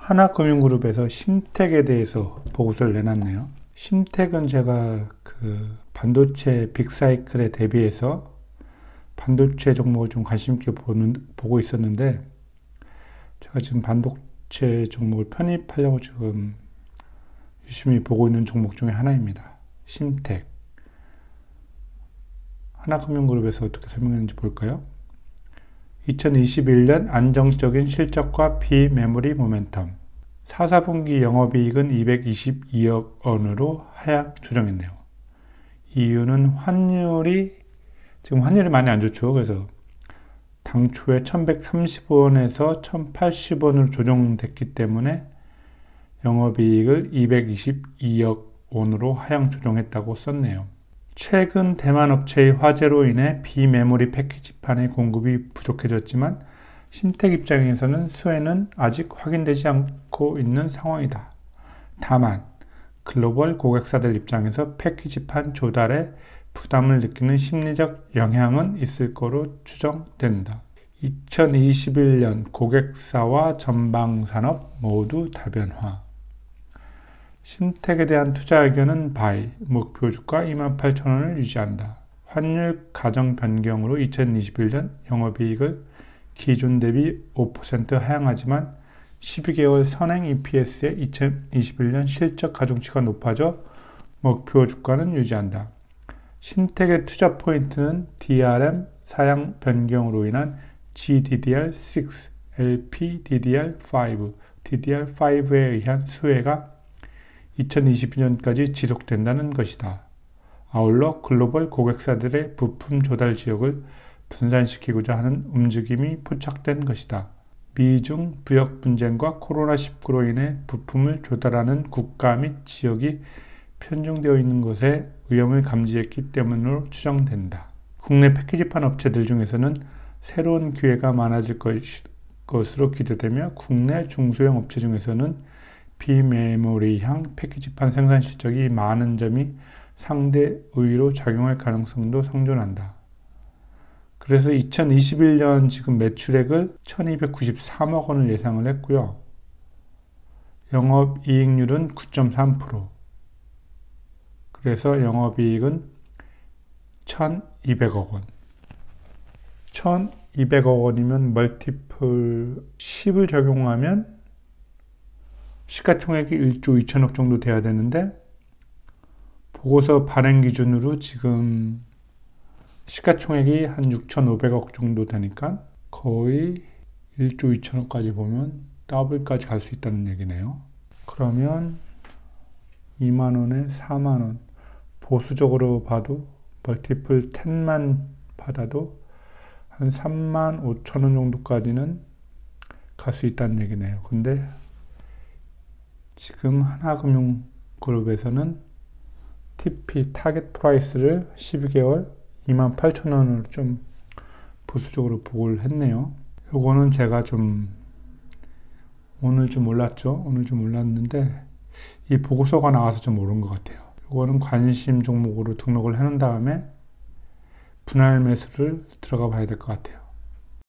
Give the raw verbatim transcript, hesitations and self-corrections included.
하나금융그룹에서 심택에 대해서 보고서를 내놨네요. 심택은 제가 그 반도체 빅사이클에 대비해서 반도체 종목을 좀 관심 있게 보는, 보고 있었는데, 제가 지금 반도체 종목을 편입하려고 지금 열심히 보고 있는 종목 중에 하나입니다. 심택. 하나금융그룹에서 어떻게 설명했는지 볼까요? 이천이십일 년 안정적인 실적과 비메모리 모멘텀. 사, 사분기 영업이익은 이백이십이억 원으로 하향 조정했네요. 이유는 환율이, 지금 환율이 많이 안 좋죠. 그래서 당초에 천백삼십 원에서 천팔십 원으로 조정됐기 때문에 영업이익을 이백이십이억 원으로 하향 조정했다고 썼네요. 최근 대만 업체의 화재로 인해 비메모리 패키지판의 공급이 부족해졌지만 심택 입장에서는 수혜는 아직 확인되지 않고 있는 상황이다. 다만 글로벌 고객사들 입장에서 패키지판 조달에 부담을 느끼는 심리적 영향은 있을 거로 추정된다. 이천이십일 년 고객사와 전방산업 모두 다변화. 심택에 대한 투자 의견은 바이, 목표 주가 이만 팔천 원을 유지한다. 환율 가정 변경으로 이천이십일 년 영업이익을 기존 대비 오 퍼센트 하향하지만 십이 개월 선행 이피에스의 이천이십일 년 실적 가중치가 높아져 목표 주가는 유지한다. 심택의 투자 포인트는 디알엠 사양 변경으로 인한 지디디알 육, 엘피디디알 오, 디디알 오에 의한 수혜가 이천이십이 년까지 지속된다는 것이다. 아울러 글로벌 고객사들의 부품 조달 지역을 분산시키고자 하는 움직임이 포착된 것이다. 미중 무역 분쟁과 코로나 십구로 인해 부품을 조달하는 국가 및 지역이 편중되어 있는 것에 위험을 감지했기 때문으로 추정된다. 국내 패키지판 업체들 중에서는 새로운 기회가 많아질 것으로 기대되며 국내 중소형 업체 중에서는 비메모리형 패키지판 생산 실적이 많은 점이 상대 우위로 작용할 가능성도 상존한다. 그래서 이천이십일 년 지금 매출액을 천이백구십삼억 원을 예상을 했고요. 영업이익률은 구 점 삼 퍼센트. 그래서 영업이익은 천이백억 원. 천이백억 원이면 멀티플 십을 적용하면 시가총액이 일조 이천억 정도 돼야 되는데 보고서 발행 기준으로 지금 시가총액이 한 육천오백억 정도 되니까 거의 일조 이천억까지 보면 더블까지 갈 수 있다는 얘기네요. 그러면 이만 원에 사만 원. 보수적으로 봐도 멀티플 십만 받아도 한 삼만 오천 원 정도까지는 갈 수 있다는 얘기네요. 근데 지금 하나금융그룹에서는 티피 타겟 프라이스를 십이 개월 이만 팔천 원으로 좀 보수적으로 보고를 했네요. 요거는 제가 좀 오늘 좀 몰랐죠. 오늘 좀 몰랐는데 이 보고서가 나와서 좀 모른 것 같아요. 요거는 관심 종목으로 등록을 해놓은 다음에 분할 매수를 들어가 봐야 될 것 같아요.